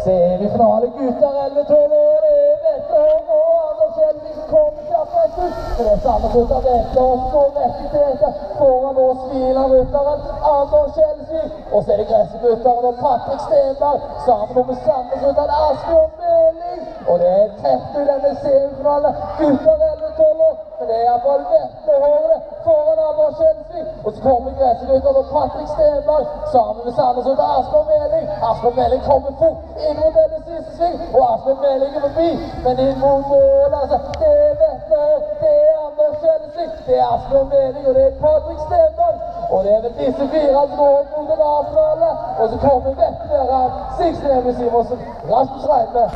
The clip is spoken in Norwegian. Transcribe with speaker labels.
Speaker 1: Semifinale gutter 11-12 år, det er Vetle Horn og Anders Kjellvik kommer kjapt etter. Men det er samme gutter Vetle Horn går rett til etter. Foran nå Sviland-rytteren Anders Kjellvik. Og så er det Gressegutteren og Patrick Stenberg sammen med Sandnes-rytteren Asbjørn Meling. Og det er tett i denne semifinalen gutter 11-12 år. Men det er i hvert fall Vetle Horn foran Anders Kjellvik. Og så kommer Gressegutteren og Patrick Stenberg sammen med Sandnes-rytteren Asbjørn Meling. Asbjørn Meling kommer fort inn mot denne siste sving, og Asbjørn Meling er forbi, men inn mot mål, altså, det er Vetle Horn, det er Anders Kjellvik, det er Asbjørn Meling, og det er Patrick Stenberg, og det er vel disse fire som går mot en avtale, og så kommer Vetle Horn, Sigsen Emil Simonsen, Rasmus Reine.